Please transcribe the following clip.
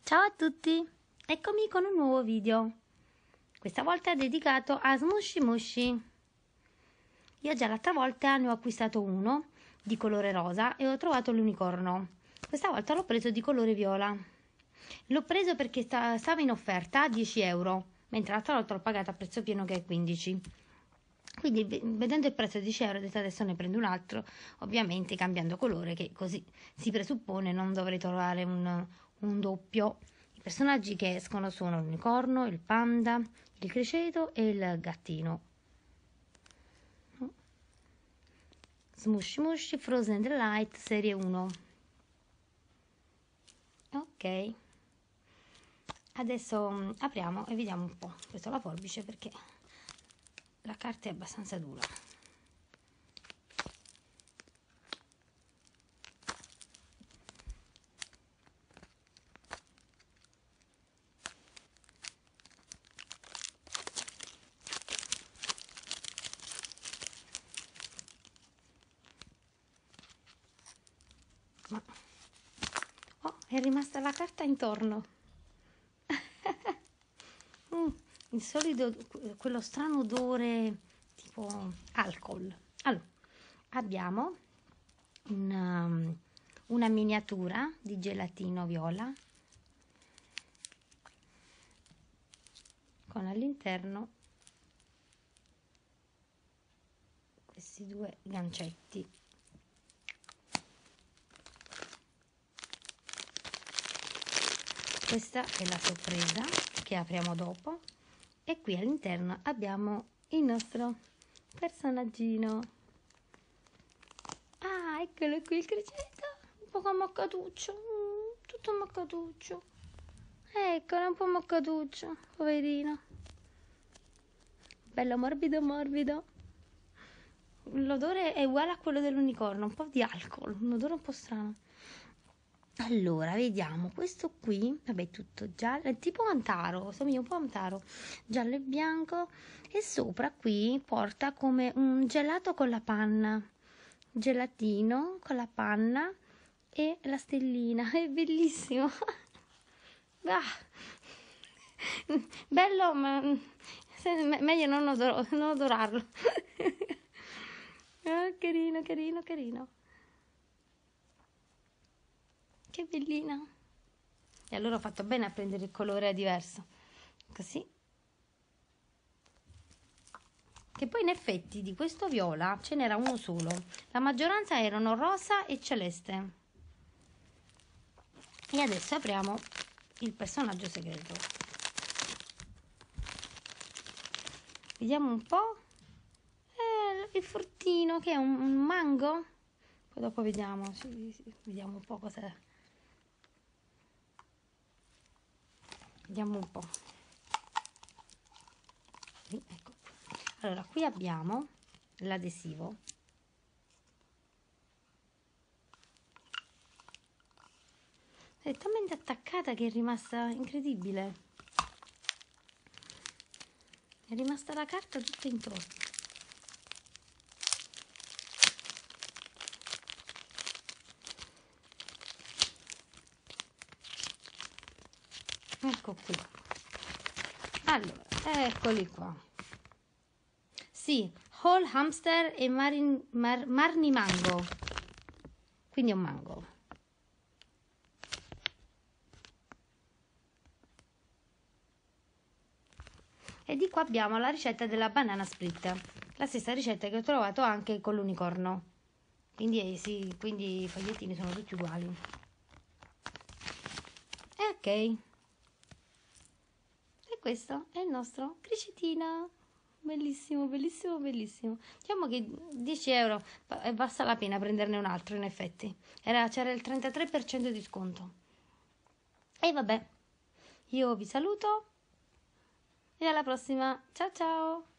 Ciao a tutti, eccomi con un nuovo video, questa volta dedicato a Smushy Mushy. Io già l'altra volta ne ho acquistato uno di colore rosa e ho trovato l'unicorno. Questa volta l'ho preso di colore viola. L'ho preso perché stava in offerta a 10 euro, mentre l'altra volta l'ho pagata a prezzo pieno che è 15. Quindi vedendo il prezzo di 10 euro, ho detto adesso ne prendo un altro, ovviamente cambiando colore, che così si presuppone non dovrei trovare un doppio. I personaggi che escono sono l'unicorno, il panda, il criceto e il gattino. Smushy Mushy Frozen Delight serie 1. Ok, adesso apriamo e vediamo un po'. Questo è la forbice perché la carta è abbastanza dura. Ma oh, è rimasta la carta intorno. Il solito, quello strano odore tipo alcol. Allora, abbiamo una miniatura di gelatino viola con all'interno questi due gancetti. Questa è la sorpresa che apriamo dopo. E qui all'interno abbiamo il nostro personaggino. Ah, eccolo qui il criceto, un po' moccatuccio, tutto moccatuccio. Eccolo, è un po' moccatuccio, poverino. Bello morbido morbido. L'odore è uguale a quello dell'unicorno, un po' di alcol, un odore un po' strano. Allora, vediamo, questo qui, vabbè, tutto giallo, è tipo Antaro, somiglia un po' a Antaro, giallo e bianco, e sopra qui porta come un gelato con la panna, gelatino con la panna e la stellina, è bellissimo. Ah, bello, ma meglio non odorarlo. Ah, carino, carino, carino. Che bellina. E allora ho fatto bene a prendere il colore diverso, così. Che poi in effetti di questo viola ce n'era uno solo, la maggioranza erano rosa e celeste. E adesso apriamo il personaggio segreto. Vediamo un po'. Il fruttino che è un mango. Poi dopo vediamo, vediamo un po' cos'è. Vediamo un po'. Sì, ecco. Allora, qui abbiamo l'adesivo. È talmente attaccata che è rimasta incredibile. È rimasta la carta tutta intorno. Ecco qui. Allora, eccoli qua. Sì, whole hamster e marni mango. Quindi è un mango. E di qua abbiamo la ricetta della banana split, la stessa ricetta che ho trovato anche con l'unicorno. Quindi sì, quindi i fogliettini sono tutti uguali. E ok. E questo è il nostro cricetino. Bellissimo, bellissimo, bellissimo. Diciamo che 10 euro basta la pena prenderne un altro in effetti. C'era il 33% di sconto. E vabbè, io vi saluto e alla prossima. Ciao ciao!